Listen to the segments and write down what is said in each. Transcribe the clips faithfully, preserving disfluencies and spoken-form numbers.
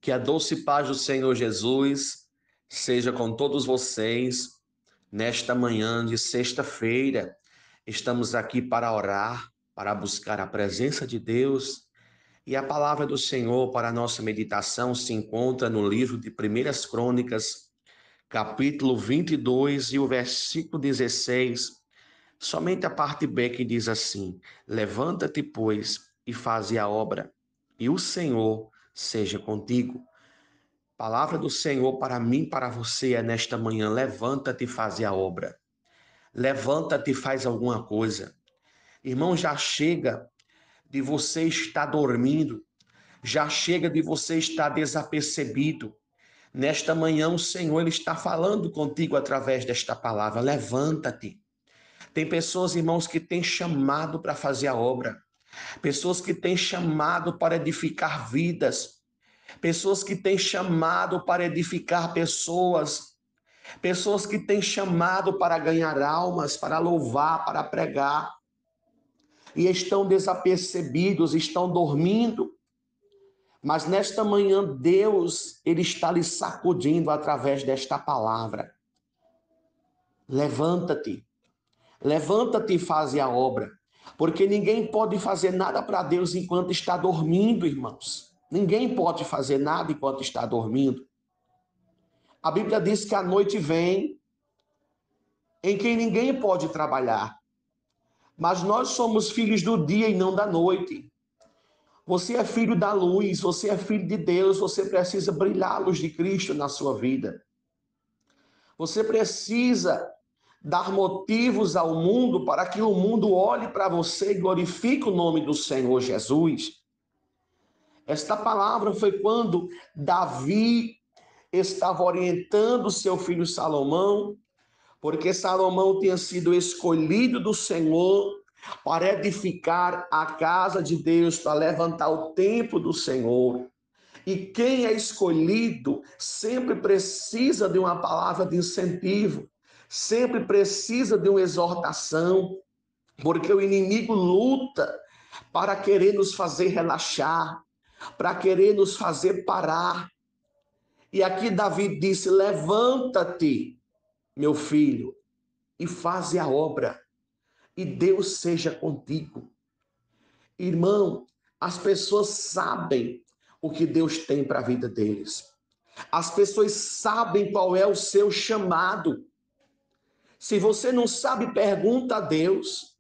Que a doce paz do Senhor Jesus seja com todos vocês nesta manhã de sexta-feira. Estamos aqui para orar, para buscar a presença de Deus. E a palavra do Senhor para a nossa meditação se encontra no livro de Primeiras Crônicas, capítulo vinte e dois e o versículo dezesseis. Somente a parte B que diz assim: levanta-te, pois, e faze a obra, e o Senhor seja contigo. Palavra do Senhor para mim, para você é nesta manhã: levanta-te e faze a obra. Levanta-te e faz alguma coisa. Irmão, já chega de você estar dormindo, já chega de você estar desapercebido. Nesta manhã o Senhor ele está falando contigo através desta palavra: levanta-te. Tem pessoas, irmãos, que têm chamado para fazer a obra, pessoas que têm chamado para edificar vidas, pessoas que têm chamado para edificar pessoas, pessoas que têm chamado para ganhar almas, para louvar, para pregar, e estão desapercebidos, estão dormindo. Mas nesta manhã Deus, ele está lhe sacudindo através desta palavra: levanta-te, levanta-te e faze a obra, porque ninguém pode fazer nada para Deus enquanto está dormindo, irmãos. Ninguém pode fazer nada enquanto está dormindo. A Bíblia diz que a noite vem em que ninguém pode trabalhar, mas nós somos filhos do dia e não da noite. Você é filho da luz, você é filho de Deus, você precisa brilhar a luz de Cristo na sua vida. Você precisa dar motivos ao mundo para que o mundo olhe para você e glorifique o nome do Senhor Jesus. Esta palavra foi quando Davi estava orientando seu filho Salomão, porque Salomão tinha sido escolhido do Senhor para edificar a casa de Deus, para levantar o templo do Senhor. E quem é escolhido sempre precisa de uma palavra de incentivo, sempre precisa de uma exortação, porque o inimigo luta para querer nos fazer relaxar, para querer nos fazer parar. E aqui Davi disse: levanta-te, meu filho, e faze a obra, e Deus seja contigo. Irmão, as pessoas sabem o que Deus tem para a vida deles. As pessoas sabem qual é o seu chamado. Se você não sabe, pergunta a Deus.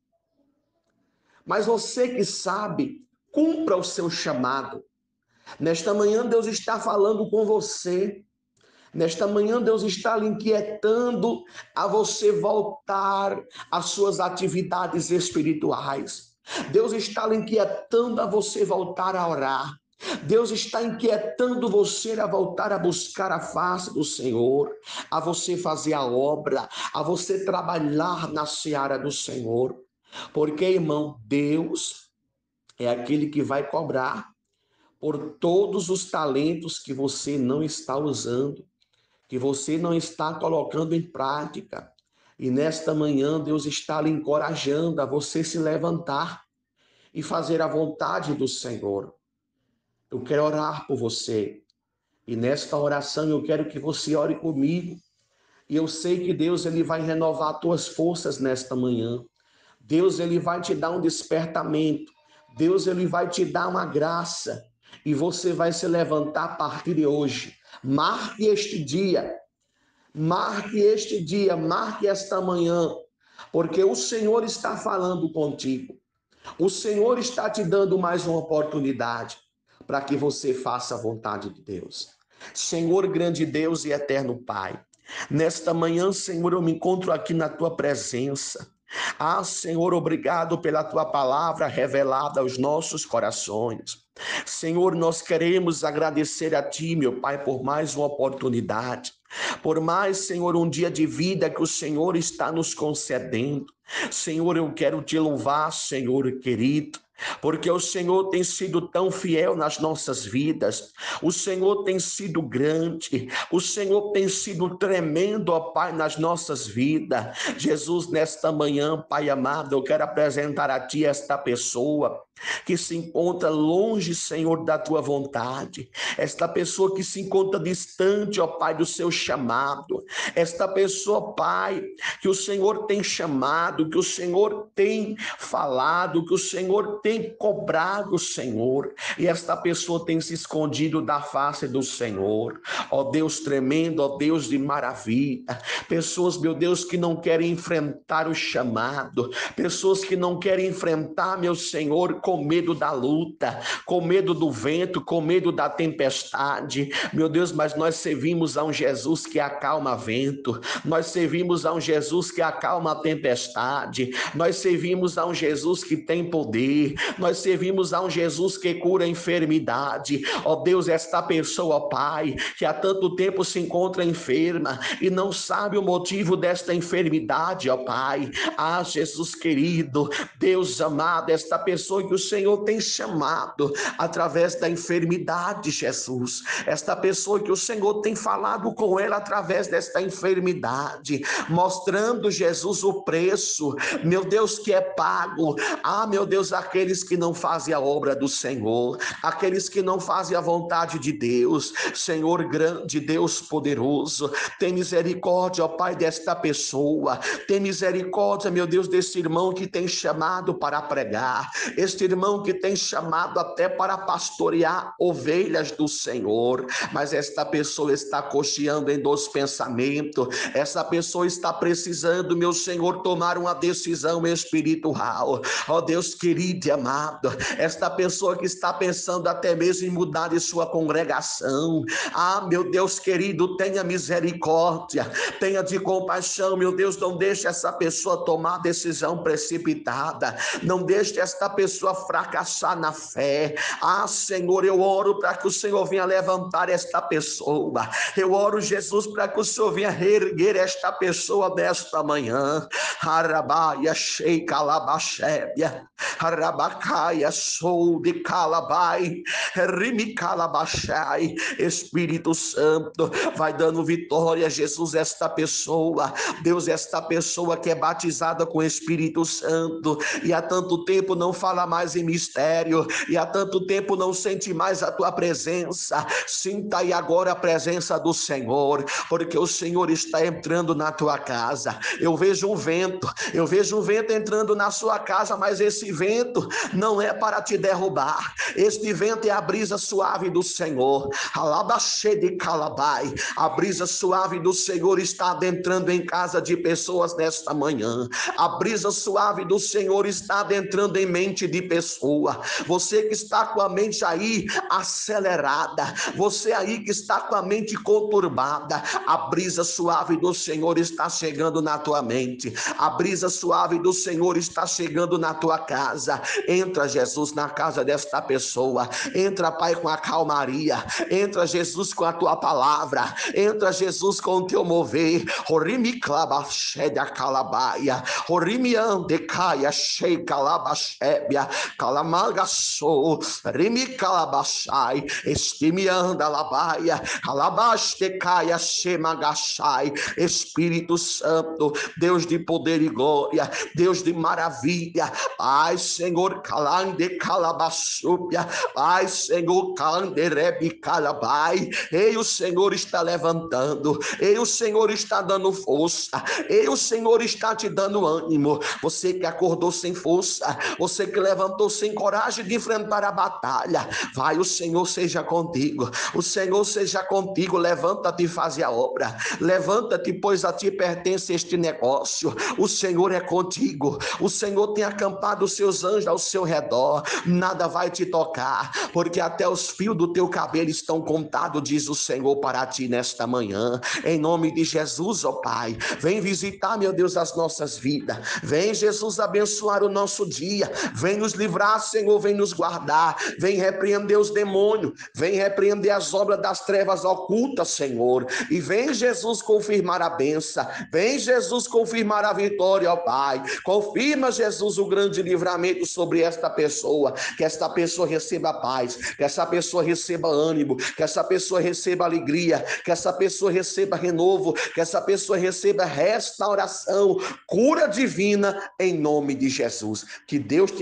Mas você que sabe, cumpra o seu chamado. Nesta manhã Deus está falando com você. Nesta manhã Deus está lhe inquietando a você voltar às suas atividades espirituais. Deus está lhe inquietando a você voltar a orar. Deus está inquietando você a voltar a buscar a face do Senhor, a você fazer a obra, a você trabalhar na seara do Senhor. Porque, irmão, Deus é aquele que vai cobrar por todos os talentos que você não está usando, que você não está colocando em prática. E nesta manhã Deus está lhe encorajando a você se levantar e fazer a vontade do Senhor. Eu quero orar por você. E nesta oração eu quero que você ore comigo. E eu sei que Deus ele vai renovar tuas forças nesta manhã. Deus ele vai te dar um despertamento. Deus ele vai te dar uma graça. E você vai se levantar a partir de hoje. Marque este dia. Marque este dia, marque esta manhã, porque o Senhor está falando contigo. O Senhor está te dando mais uma oportunidade para que você faça a vontade de Deus. Senhor, grande Deus e eterno Pai, nesta manhã, Senhor, eu me encontro aqui na tua presença. Ah, Senhor, obrigado pela tua palavra revelada aos nossos corações. Senhor, nós queremos agradecer a ti, meu Pai, por mais uma oportunidade, por mais, Senhor, um dia de vida que o Senhor está nos concedendo. Senhor, eu quero te louvar, Senhor querido, porque o Senhor tem sido tão fiel nas nossas vidas, o Senhor tem sido grande, o Senhor tem sido tremendo, ó Pai, nas nossas vidas. Jesus, nesta manhã, Pai amado, eu quero apresentar a Ti esta pessoa, que se encontra longe, Senhor, da tua vontade, esta pessoa que se encontra distante, ó Pai, do seu chamado, esta pessoa, Pai, que o Senhor tem chamado, que o Senhor tem falado, que o Senhor tem cobrado, Senhor, e esta pessoa tem se escondido da face do Senhor, ó Deus tremendo, ó Deus de maravilha, pessoas, meu Deus, que não querem enfrentar o chamado, pessoas que não querem enfrentar, meu Senhor, com medo da luta, com medo do vento, com medo da tempestade, meu Deus, mas nós servimos a um Jesus que acalma vento, nós servimos a um Jesus que acalma a tempestade, nós servimos a um Jesus que tem poder, nós servimos a um Jesus que cura a enfermidade, ó Deus, esta pessoa, Pai, que há tanto tempo se encontra enferma e não sabe o motivo desta enfermidade, ó Pai, ah, Jesus querido, Deus amado, esta pessoa que o Senhor tem chamado através da enfermidade, Jesus, esta pessoa que o Senhor tem falado com ela através desta enfermidade, mostrando, Jesus, o preço, meu Deus, que é pago, ah, meu Deus, aqueles que não fazem a obra do Senhor, aqueles que não fazem a vontade de Deus, Senhor grande, Deus poderoso, tem misericórdia, ó Pai, desta pessoa, tem misericórdia, meu Deus, desse irmão que tem chamado para pregar, este irmão que tem chamado até para pastorear ovelhas do Senhor, mas esta pessoa está cocheando em dois pensamentos, essa pessoa está precisando, meu Senhor, tomar uma decisão espiritual, ó Deus querido e amado, esta pessoa que está pensando até mesmo em mudar de sua congregação, ah, meu Deus querido, tenha misericórdia, tenha de compaixão, meu Deus, não deixe essa pessoa tomar decisão precipitada, não deixe esta pessoa fracassar na fé, ah, Senhor, eu oro para que o Senhor venha levantar esta pessoa, eu oro, Jesus, para que o Senhor venha reerguer esta pessoa desta manhã, Arabaia, Sheika, Labachébia, Arabacaia, Sou de Calabai, Rimicalabachai, Espírito Santo, vai dando vitória, Jesus, esta pessoa, Deus, esta pessoa que é batizada com o Espírito Santo, e há tanto tempo não fala mais em mistério, e há tanto tempo não sente mais a tua presença, sinta aí agora a presença do Senhor, porque o Senhor está entrando na tua casa, eu vejo um vento, eu vejo um vento entrando na sua casa, mas esse vento não é para te derrubar, este vento é a brisa suave do Senhor, de Calabai, a brisa suave do Senhor está adentrando em casa de pessoas nesta manhã, a brisa suave do Senhor está adentrando em mente de pessoa, você que está com a mente aí acelerada, você aí que está com a mente conturbada, a brisa suave do Senhor está chegando na tua mente, a brisa suave do Senhor está chegando na tua casa, entra, Jesus, na casa desta pessoa, entra, Pai, com a calmaria, entra, Jesus, com a tua palavra, entra, Jesus, com o teu mover, Orimiclabachédia calabaia, Orimiandecaia sheika labachébia, Calamagaçou, Rimicalabachai, Estimianda labaia, Alabastecaia shemagachai, Espírito Santo, Deus de poder e glória, Deus de maravilha, ai, Senhor, calande calabaçúpia, ai, Senhor, calande rebi calabai, ei, o Senhor está levantando, ei, o Senhor está dando força, ei, o Senhor está te dando ânimo, você que acordou sem força, você que levantou sem coragem de enfrentar a batalha, vai, o Senhor seja contigo, o Senhor seja contigo, levanta-te e faz a obra, levanta-te, pois a ti pertence este negócio, o Senhor é contigo, o Senhor tem acampado os seus anjos ao seu redor, nada vai te tocar, porque até os fios do teu cabelo estão contados, diz o Senhor para ti nesta manhã, em nome de Jesus, ó Pai, vem visitar, meu Deus, as nossas vidas, vem, Jesus, abençoar o nosso dia, vem nos livrar, Senhor, vem nos guardar, vem repreender os demônios, vem repreender as obras das trevas ocultas, Senhor, e vem, Jesus, confirmar a benção, vem, Jesus, confirmar a vitória, ó Pai, confirma, Jesus, o grande livramento sobre esta pessoa, que esta pessoa receba paz, que essa pessoa receba ânimo, que essa pessoa receba alegria, que essa pessoa receba renovo, que essa pessoa receba restauração, cura divina, em nome de Jesus, que Deus te abençoe.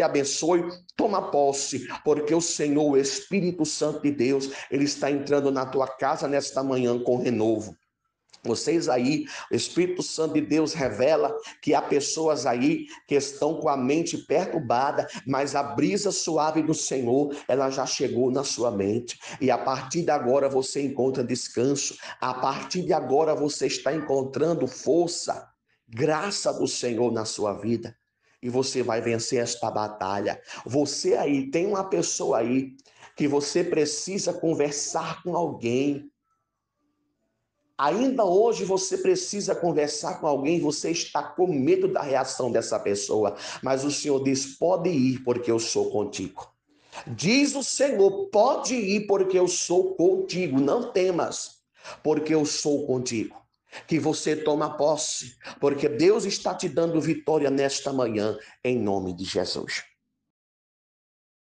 abençoe. Toma posse, porque o Senhor, o Espírito Santo de Deus, ele está entrando na tua casa nesta manhã com renovo. Vocês aí, o Espírito Santo de Deus revela que há pessoas aí que estão com a mente perturbada, mas a brisa suave do Senhor, ela já chegou na sua mente. E a partir de agora você encontra descanso. A partir de agora você está encontrando força, graça do Senhor na sua vida. E você vai vencer esta batalha. Você aí, tem uma pessoa aí que você precisa conversar com alguém. Ainda hoje você precisa conversar com alguém, você está com medo da reação dessa pessoa, mas o Senhor diz: pode ir, porque eu sou contigo. Diz o Senhor: pode ir, porque eu sou contigo. Não temas, porque eu sou contigo. Que você toma posse, porque Deus está te dando vitória nesta manhã, em nome de Jesus.